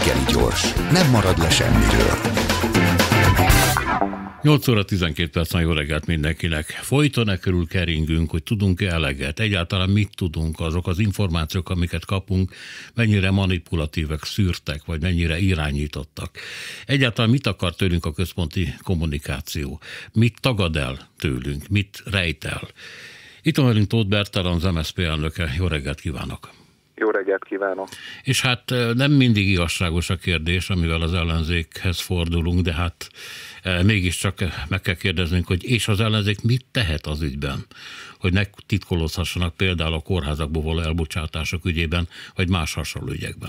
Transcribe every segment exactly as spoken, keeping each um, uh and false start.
Reggeli gyors, nem marad le semmiről. nyolc óra tizenkét perc, jó reggelt mindenkinek. Folyton-e körül keringünk, hogy tudunk-e eleget? Egyáltalán mit tudunk, azok az információk, amiket kapunk, mennyire manipulatívek, szűrtek, vagy mennyire irányítottak? Egyáltalán mit akar tőlünk a központi kommunikáció? Mit tagad el tőlünk? Mit rejt el? Itt van velünk Tóth Bertalan, az em es zé pé elnöke. Jó reggelt kívánok! Jó reggelt kívánok! És hát nem mindig igazságos a kérdés, amivel az ellenzékhez fordulunk, de hát e, mégiscsak meg kell kérdeznünk, hogy és az ellenzék mit tehet az ügyben, hogy ne titkolózhassanak például a kórházakból való elbocsátások ügyében, vagy más hasonló ügyekben?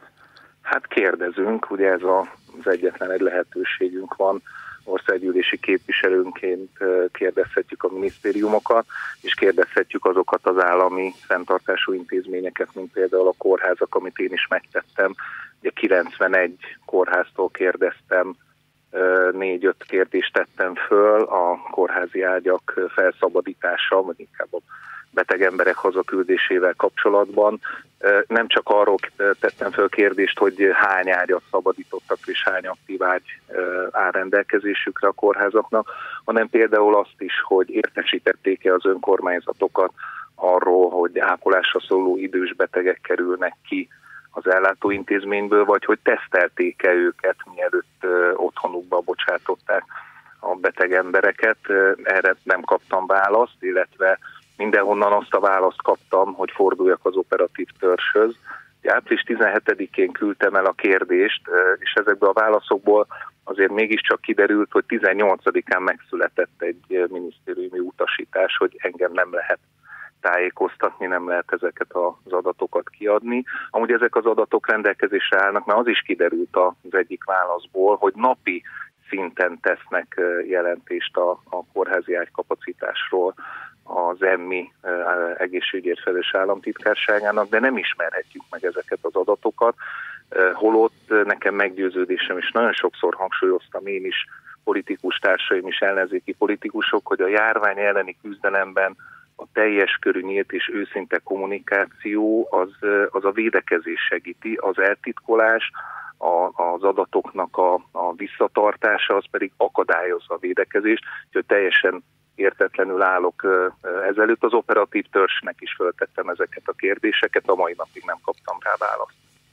Hát kérdezünk, ugye ez az egyetlen egy lehetőségünk van, országgyűlési képviselőnként kérdezhetjük a minisztériumokat, és kérdezhetjük azokat az állami fenntartású intézményeket, mint például a kórházak, amit én is megtettem. Ugye kilencvenegy kórháztól kérdeztem, négy-öt kérdést tettem föl a kórházi ágyak felszabadítása, vagy inkább a beteg emberek hazaküldésével kapcsolatban. Nem csak arról tettem föl kérdést, hogy hány ágyat szabadítottak és hány aktív ágy áll rendelkezésükre a kórházaknak, hanem például azt is, hogy értesítették-e az önkormányzatokat arról, hogy ápolásra szóló idős betegek kerülnek ki az ellátóintézményből, vagy hogy tesztelték-e őket, mielőtt otthonukba bocsátották a beteg embereket. Erre nem kaptam választ, illetve mindenhonnan azt a választ kaptam, hogy forduljak az operatív törzshöz. április tizenhetedikén küldtem el a kérdést, és ezekből a válaszokból azért mégiscsak kiderült, hogy tizennyolcadikán megszületett egy minisztériumi utasítás, hogy engem nem lehet tájékoztatni, nem lehet ezeket az adatokat kiadni. Amúgy ezek az adatok rendelkezésre állnak, mert az is kiderült az egyik válaszból, hogy napi szinten tesznek jelentést a, a kórházi ágykapacitásról az em i egészségügyért felelős államtitkárságának, de nem ismerhetjük meg ezeket az adatokat, holott nekem meggyőződésem, és nagyon sokszor hangsúlyoztam én is, politikus társaim is, ellenzéki politikusok, hogy a járvány elleni küzdelemben a teljes körű nyílt és őszinte kommunikáció az, az a védekezés segíti, az eltitkolás, a, az adatoknak a, a visszatartása, az pedig akadályozza a védekezést, úgyhogy teljesen értetlenül állok ezelőtt. Az operatív törzsnek is föltettem ezeket a kérdéseket, a mai napig nem kaptam rá választ.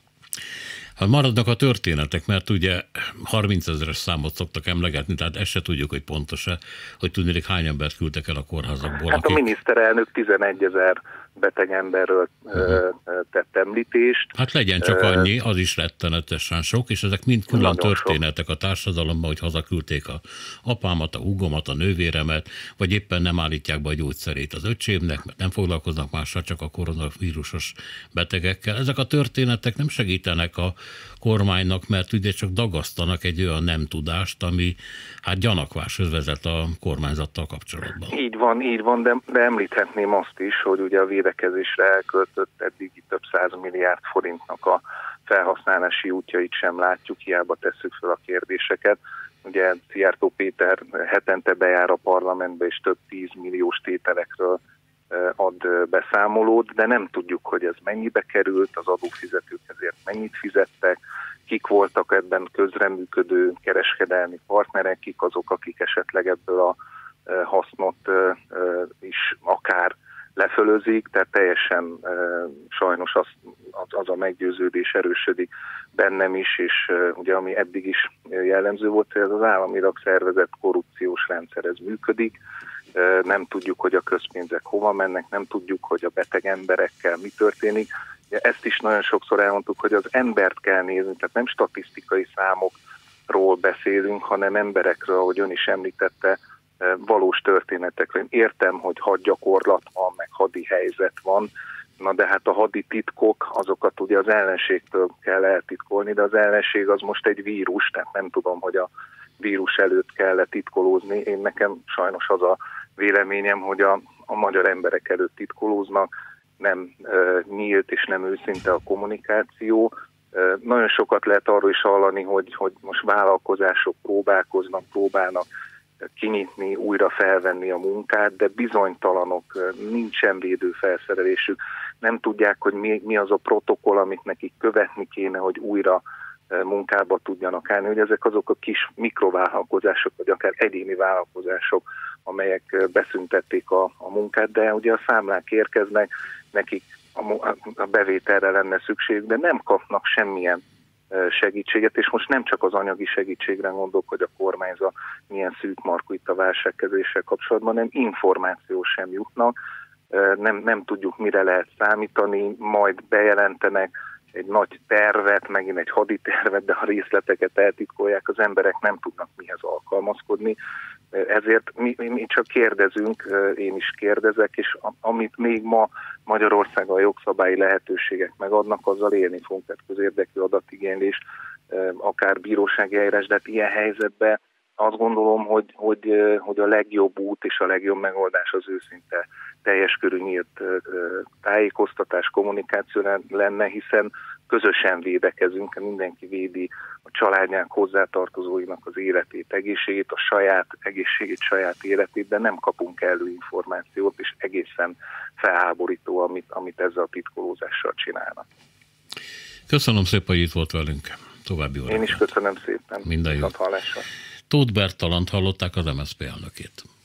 Hát maradnak a történetek, mert ugye harmincezeres számot szoktak emlegetni, tehát ezt se tudjuk, hogy pontos-e, hogy tudnék hány embert küldtek el a kórházakból. Hát akik... a miniszterelnök tizenegyezer beteg emberről uh-huh. tett említést. Hát legyen csak annyi, az is rettenetesen sok, és ezek mind külön Nagyon történetek sok. A társadalomban, hogy hazaküldték a apámat, a húgomat, a nővéremet, vagy éppen nem állítják be a gyógyszerét az öcsémnek, mert nem foglalkoznak mással, csak a koronavírusos betegekkel. Ezek a történetek nem segítenek a kormánynak, mert ugye csak dagasztanak egy olyan nem tudást, ami hát gyanakváshoz vezet a kormányzattal kapcsolatban. Így van, így van, de, de említhetném azt is, hogy ugye a védekezésre elköltött eddig több száz milliárd forintnak a felhasználási útjait sem látjuk, hiába tesszük fel a kérdéseket. Ugye Szijjártó Péter hetente bejár a parlamentbe, és több tízmilliós tételekről ad beszámolót, de nem tudjuk, hogy ez mennyibe került, az adófizetők ezért mennyit fizettek, kik voltak ebben közreműködő kereskedelmi partnerek, kik azok, akik esetleg ebből a hasznot is akár lefölözik, tehát teljesen sajnos az, az a meggyőződés erősödik bennem is, és ugye ami eddig is jellemző volt, hogy ez az államilag szervezett korrupciós rendszer, ez működik. Nem tudjuk, hogy a közpénzek hova mennek, nem tudjuk, hogy a beteg emberekkel mi történik. Ezt is nagyon sokszor elmondtuk, hogy az embert kell nézni, tehát nem statisztikai számokról beszélünk, hanem emberekről, ahogy ön is említette, valós történetekről. Én értem, hogy hadgyakorlat van, meg hadi helyzet van, na de hát a hadi titkok, azokat ugye az ellenségtől kell eltitkolni, de az ellenség az most egy vírus, tehát nem tudom, hogy a vírus előtt kell titkolózni. Én nekem sajnos az a véleményem, hogy a, a magyar emberek előtt titkolóznak, nem e, nyílt és nem őszinte a kommunikáció. E, nagyon sokat lehet arról is hallani, hogy, hogy most vállalkozások próbálkoznak, próbálnak kinyitni, újra felvenni a munkát, de bizonytalanok, nincsen védőfelszerelésük, nem tudják, hogy mi, mi az a protokoll, amit nekik követni kéne, hogy újra munkába tudjanak állni, hogy ezek azok a kis mikrovállalkozások, vagy akár egyéni vállalkozások, amelyek beszüntették a, a munkát, de ugye a számlák érkeznek, nekik a, a bevételre lenne szükség, de nem kapnak semmilyen segítséget, és most nem csak az anyagi segítségre gondolok, hogy a kormányzat milyen szűk markú itt a válságkezeléssel kapcsolatban, hanem információ sem jutnak, nem, nem tudjuk, mire lehet számítani, majd bejelentenek egy nagy tervet, megint egy haditervet, de a részleteket eltitkolják, az emberek nem tudnak mihez alkalmazkodni. Ezért mi, mi csak kérdezünk, én is kérdezek, és amit még ma Magyarországon a jogszabályi lehetőségek megadnak, azzal élni fogunk, tehát közérdekű adatigénylés, akár bírósági eljárás, de hát ilyen helyzetben azt gondolom, hogy, hogy, hogy a legjobb út és a legjobb megoldás az őszinte teljes körű nyílt tájékoztatás, kommunikáció lenne, hiszen közösen védekezünk, mindenki védi a családjának, hozzátartozóinak az életét, egészségét, a saját egészségét, saját életét, de nem kapunk elő információt, és egészen felháborító, amit, amit ezzel a titkolózással csinálnak. Köszönöm szépen, hogy itt volt velünk. További óra. Én is köszönöm szépen. Minden jót. Tóth Bertalant hallották, az em es zé pé elnökét.